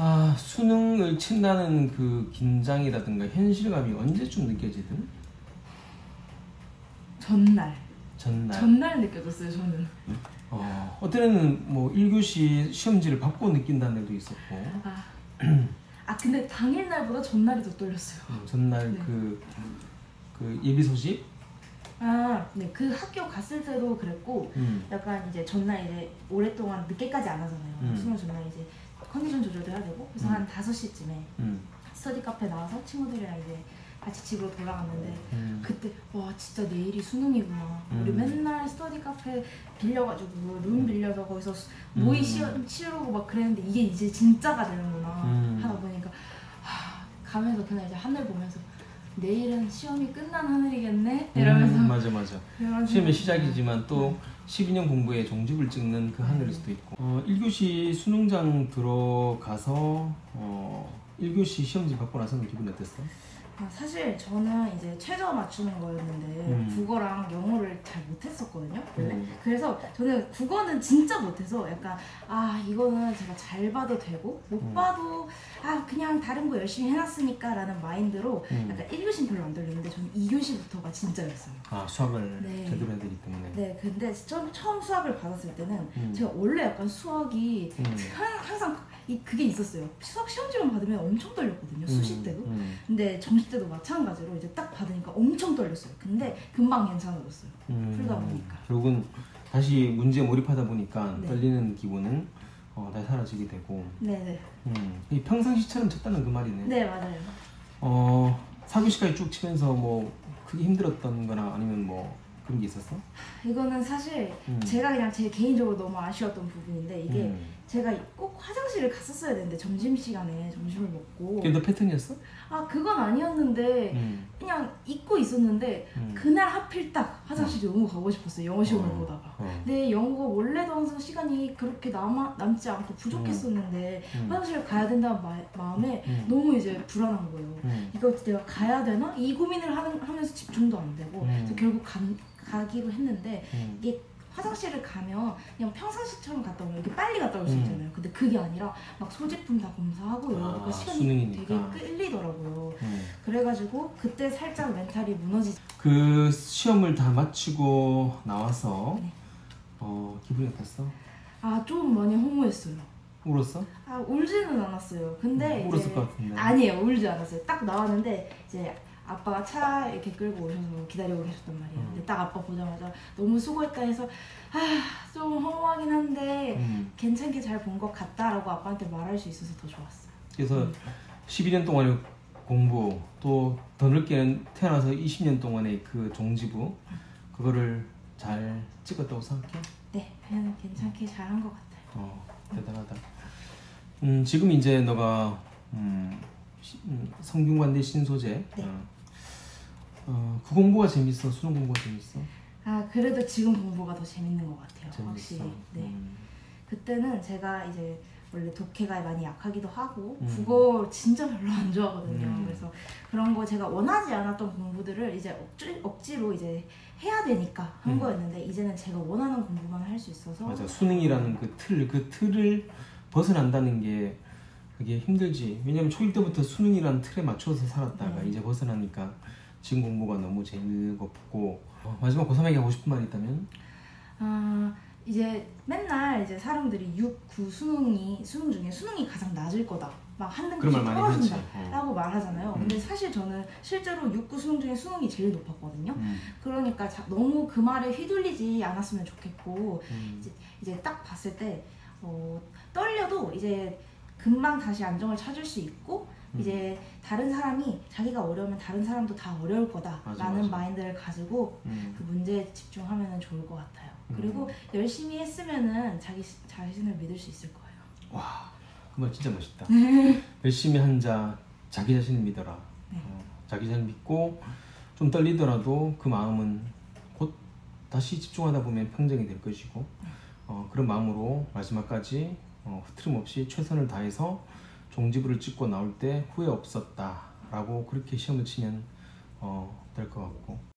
아, 수능을 친다는 그 긴장이라든가 현실감이 언제쯤 느껴지든? 전날. 전날. 전날 느껴졌어요, 저는. 어때는 뭐 1교시 시험지를 받고 느낀다는 애도 있었고. 근데 당일날보다 전날이 더 떨렸어요. 전날 네. 그 예비 소식? 네. 그 학교 갔을 때도 그랬고, 약간 이제 전날 이제 오랫동안 늦게까지 안 하잖아요. 수능 전날 이제 컨디션 조절도 해야 되고, 그래서 한 5시쯤에 스터디 카페 나와서 친구들이랑 이제 같이 집으로 돌아갔는데, 그때 와 진짜 내일이 수능이구나. 우리 맨날 스터디 카페 빌려가지고 룸 빌려서 거기서 모의 시험 치르고 막 그랬는데 이게 이제 진짜가 되는구나 하다 보니까 가면서 그날 이제 하늘 보면서 내일은 시험이 끝난 하늘이겠네 이러면서 맞아. 시험의 시작이지만 또 12년 공부의 종집을 찍는 그 하늘일 수도 있고. 1교시 수능장 들어가서 1교시 시험지 받고 나서는 기분이 어땠어? 사실 저는 이제 최저 맞추는 거였는데 국어랑 영어를 잘 못했었거든요 원래. 그래서 저는 국어는 진짜 못해서 약간 이거는 제가 잘 봐도 되고 못 봐도 그냥 다른 거 열심히 해놨으니까 라는 마인드로 약간 1교시는 별로 안 떨렸는데 저는 2교시부터가 진짜였어요. 수학을 제대로 해야 되기 때문에. 네, 근데 처음 수학을 받았을 때는 제가 원래 약간 수학이 항상 그게 있었어요. 수학 시험지만 받으면 엄청 떨렸거든요. 수시 때도. 근데 점심 때도 마찬가지로 이제 딱 받으니까 엄청 떨렸어요. 근데 금방 괜찮아졌어요. 풀다 보니까. 결국은 다시 문제에 몰입하다 보니까 떨리는 기분은 다시 사라지게 되고. 네네. 평상시처럼 쳤다는 그 말이네. 네, 맞아요. 4교시까지 쭉 치면서 뭐 크게 힘들었던 거나 아니면 뭐 그런 게 있었어? 이거는 사실 제가 그냥 제 개인적으로 너무 아쉬웠던 부분인데 이게 제가 꼭 화장실을 갔었어야 되는데 점심시간에 점심을 먹고. 그게 너 패턴이었어? 그건 아니었는데 그냥 잊고 있었는데 그날 하필 딱 화장실에 너무 가고 싶었어요. 영어 시험을 보다가. 근데 영어가 원래도 항상 시간이 그렇게 남지 않고 부족했었는데 화장실을 가야 된다는 마음에 너무 이제 불안한 거예요. 이거 내가 가야 되나? 이 고민을 하면서 집중도 안 되고 그래서 결국 가기로 했는데 이게 화장실을 가면 그냥 평상시처럼 갔다 오면 이렇게 빨리 갔다 올 수 있잖아요. 근데 그게 아니라 막 소지품 다 검사하고 이러니까 시간이 수능이니까. 되게 끌리더라고요. 그래가지고 그때 살짝 멘탈이 무너지지. 그 시험을 다 마치고 나와서 기분이 어땠어? 좀 많이 허무했어요. 울었어? 울지는 않았어요. 근데 울었을 것 같은데. 아니에요, 울지 않았어요. 딱 나왔는데 이제 아빠가 차 이렇게 끌고 오셔서 기다리고 계셨단 말이에요. 근데 딱 아빠 보자마자 너무 수고했다 해서 좀 허무하긴 한데 괜찮게 잘 본 것 같다라고 아빠한테 말할 수 있어서 더 좋았어요. 그래서 12년 동안의 공부 또 더 넓게는 태어나서 20년 동안의 그 종지부 그거를 잘 찍었다고 생각해? 네, 그냥 괜찮게 잘한 것 같아요. 대단하다. 지금 이제 너가 성균관대 신소재. 그 공부가 재밌어? 수능 공부가 재밌어? 그래도 지금 공부가 더 재밌는 것 같아요. 재밌어. 확실히. 네. 그때는 제가 이제 원래 독해가 많이 약하기도 하고 국어 진짜 별로 안 좋아하거든요. 그래서 그런 거 제가 원하지 않았던 공부들을 이제 억지로 이제 해야 되니까 한 거였는데 이제는 제가 원하는 공부만 할 수 있어서. 맞아. 수능이라는 그 틀을 벗어난다는 게 그게 힘들지. 왜냐면 초일 때부터 수능이라는 틀에 맞춰서 살았다가 이제 벗어나니까 지금 공부가 너무 즐겁고. 마지막 고3에게 하고 싶은 말이 있다면? 이제 맨날 이제 사람들이 6, 9 수능 중에 수능이 가장 낮을 거다. 막 한 등급씩 떨어진다 라고 말하잖아요. 근데 사실 저는 실제로 6, 9 수능 중에 수능이 제일 높았거든요. 그러니까 너무 그 말에 휘둘리지 않았으면 좋겠고 이제 딱 봤을 때 떨려도 이제 금방 다시 안정을 찾을 수 있고 이제 다른 사람이 자기가 어려우면 다른 사람도 다 어려울 거다 라는 마인드를 가지고 그 문제에 집중하면 좋을 것 같아요. 그리고 열심히 했으면은 자기 자신을 믿을 수 있을 거예요. 와, 그 말 진짜 멋있다. 열심히 한 자 자기 자신을 믿어라. 자기 자신을 믿고 좀 떨리더라도 그 마음은 곧 다시 집중하다 보면 평정이 될 것이고 그런 마음으로 마지막까지 흐트름 없이 최선을 다해서 종지부를 찍고 나올 때 후회 없었다 라고 그렇게 시험을 치면 될 것 같고.